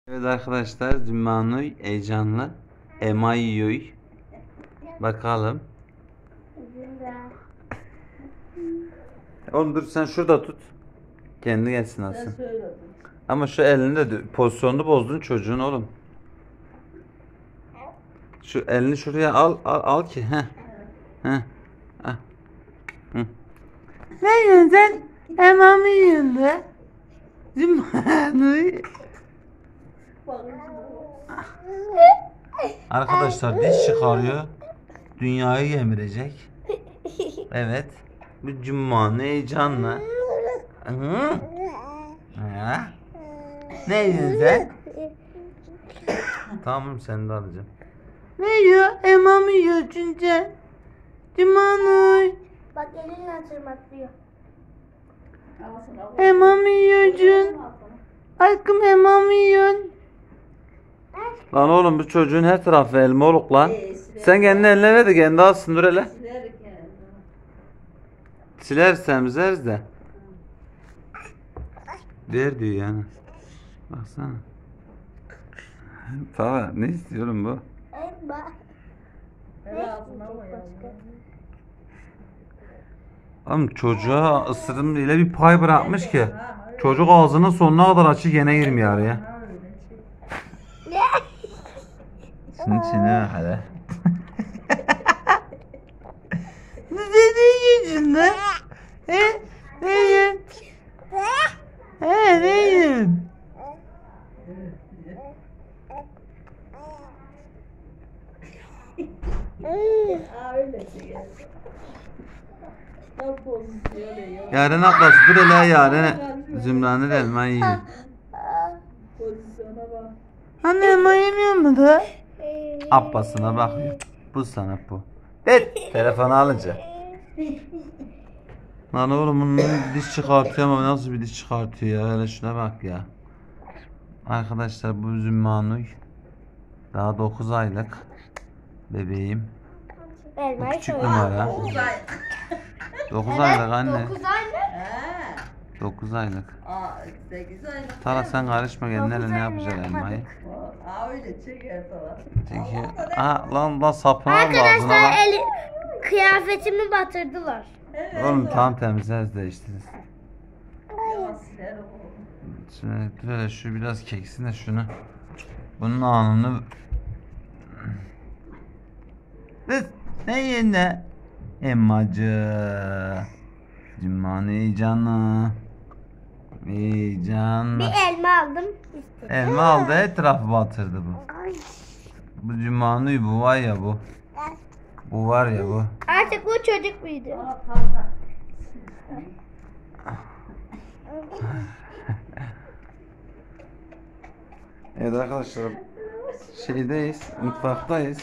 Evet arkadaşlar, Zümranoy heyecanlı elma yiyor. Bakalım. Oğlum dur, sen şurada tut. Kendi gelsin alsın. Ama şu elini de pozisyonunu bozdun çocuğun oğlum. Şu elini şuraya al ki. Heh. Heh. Ah. Hı. Ne yiyorsun sen? Elma mı yiyorsun be? Zümranoy. Arkadaşlar diş çıkarıyor. Dünyayı yemirecek. Evet. Bu cumma heyecanla. Hı? Ha? Ne yiyorsun sen? Tamam, seni de alacağım. Ne yiyor? Elma mı yiyorsun sen? Zümranoy. Bak elinle tırmaklıyor. Elma mı yiyorsun? Aşkım elma mı yiyorsun? Lan oğlum, bu çocuğun her tarafı elma oluk lan. Sen kendi eline ver de kendi alsın, dur hele. Sileriz, temizleriz de. Der diyor yani. Baksana. Tamam, ne istiyorum bu? Elma. Oğlum çocuğa ısırım ile bir pay bırakmış ki. Çocuk ağzının sonuna kadar açık, gene girmiyor araya. Şunun içine bak hele. Ne yiyorsun lan? He? Ne yiyorsun? He, ne yiyorsun? Yaren ablası, dur hele Yaren. Zümran'ın elma yiyor. Anne elma yemiyor mu da? Abbasına bakıyor. Bu sana bu. Evet, telefonu alınca. Lan oğlum, bunun diş çıkartıyor ama nasıl bir diş çıkartıyor ya, hele şuna bak ya. Arkadaşlar, bu Zümranoy daha 9 aylık bebeğim. Bu Elmayı küçük soy. numara. 9 aylık anne. 9 aylık. 9 aylık. 8 aylık. Tara sen karışma, kendine ne yapacak elmayı. Öyle çeker falan. Çünkü lan sapını aldı ağzına Arkadaşlar lan. kıyafetimi batırdılar. Oğlum tam temizleriz de işte. Yavaş siler o. Şöyle dur hele, şu biraz keksin de şunu. Bunun anını. Kız ne yiyin ne? Emmacı. Cimman heyecanlı. Heyecanlı. Bir elma aldım. İstedim. Elma aldı, etrafı batırdı bu. Bu Cimman'ı bu var ya bu. Bu var ya bu. Artık bu çocuk muydu? Evet arkadaşlar, şeydeyiz, mutfaktayız.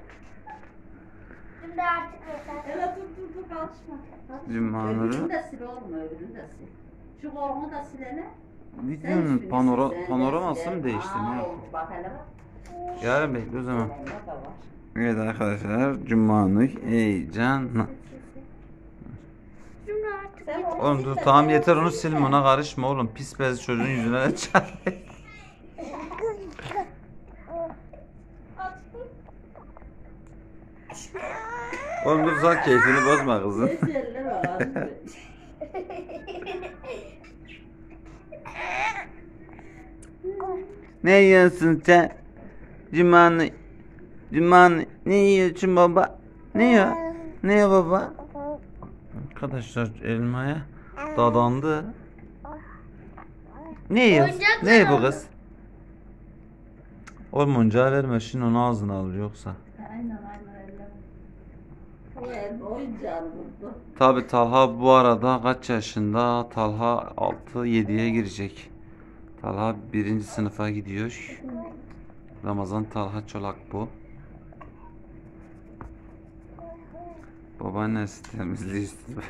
Şimdi artık yeter. Evet dur kalkışma. Cuma'nları. Öbürünü de sil oğlum, öbürünü de sil. Şu kolunu da sil hele. Videonun panoraması mı değişti, ne yaptı? Bak hele bak. Yarın bekle o zaman. Bunda da var. Evet arkadaşlar, Cuma'nın heyecanı. Şimdi artık Sen yeter. onu Oğlum sil dur de tamam, sen yeter, onu onu sil silme, ona karışma oğlum. Pis bez çocuğun yüzüne de çarpıyor. Oğlum dur, sen keyfini bozma kızım. Eserler var ağzında. Ne yiyorsun sen? Cuma'nı ne yiyorsun baba? Ne yiyor? Ne yiyor baba? Arkadaşlar, elmaya dadandı. Ne yiyorsun? Oyuncak Ne bu var. kız? Oğlum oyuncağı verme, şimdi onu ağzına alır yoksa. Aynen öyle. Bu elma oyuncağını buldu. Tabi Talha bu arada kaç yaşında? Talha 6-7'ye girecek. Talha 1. sınıfa gidiyor. Ramazan Talha Çolak bu. Babaannesi temizliği istiyor.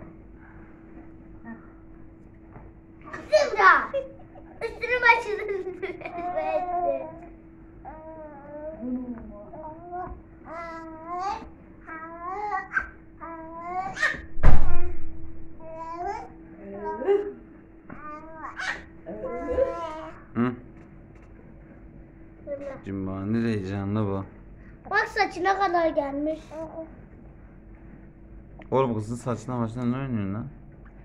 Şimdi. Üstünü başını. Hı? Cümbani de heyecanlı bu. Bak saçına kadar gelmiş. Oğlum kızın saçına başına ne oynuyorsun lan?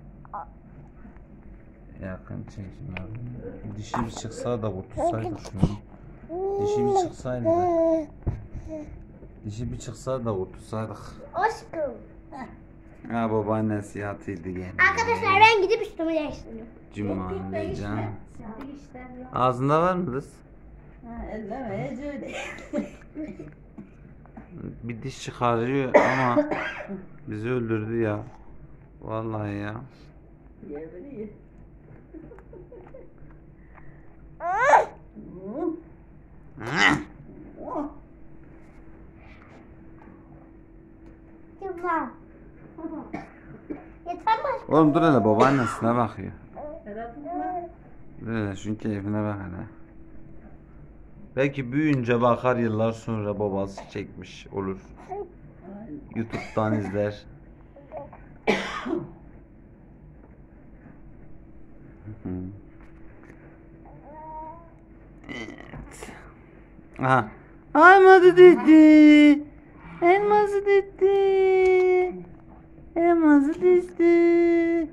Yakın çekim abi. Dişi bir çıksa da kurtulsaydık şunu. Dişi bir çıksaydı da. Dişi bir çıksa da kurtulsaydık. Aşkım. Ha babaannesi yatıydı gene. Arkadaşlar ben gidip üstümü değiştiriyorum. Cümbani de heyecan. Şimdi işler yok. Ağzında var mı kız? Ha, elleme öyle. Bir diş çıkarıyor ama bizi öldürdü ya. Vallahi ya. Yiyebilir. Yılmaz. Yeter mi? Oğlum dur hele babaannesine bakıyor. Herhalde bunlar. Dur hele şunun keyfine bak hele. Belki büyüyünce bakar yıllar sonra babası çekmiş olur. YouTube'dan izler. Evet. Aha. Elması düştü. Elması düştü. Elması düştü.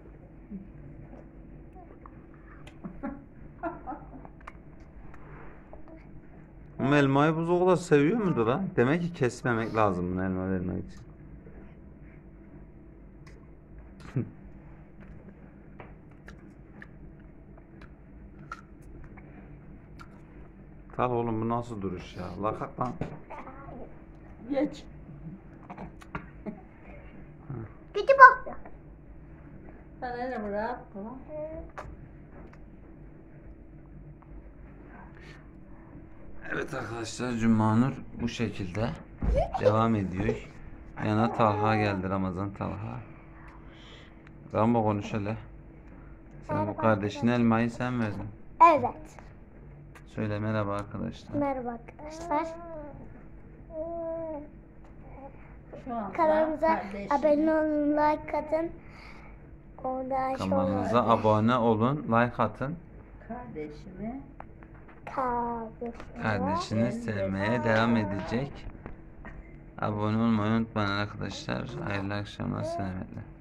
Ama elmayı buz o kadar seviyor mudur ha? Demek ki kesmemek lazım bunu elma vermek için. Tal oğlum bu nasıl duruş ya? La kalk lan. Geç. Kötü baktı. Sen elimi rahat kıl. Evet arkadaşlar Cummanur bu şekilde devam ediyor. Yana Talha geldi, Ramazan Talha. Rambo konuş hele. Sen bu kardeşine elmayı sen verdin. Evet. Söyle merhaba arkadaşlar. Merhaba arkadaşlar. Şu anda Kanalımıza kardeşim. abone olun, like atın. Ondan Kanalımıza sonra abone olun, like atın. Kardeşimi Kardeşini sevmeye devam edecek. Abone olmayı unutmayın arkadaşlar. Hayırlı akşamlar, selametle.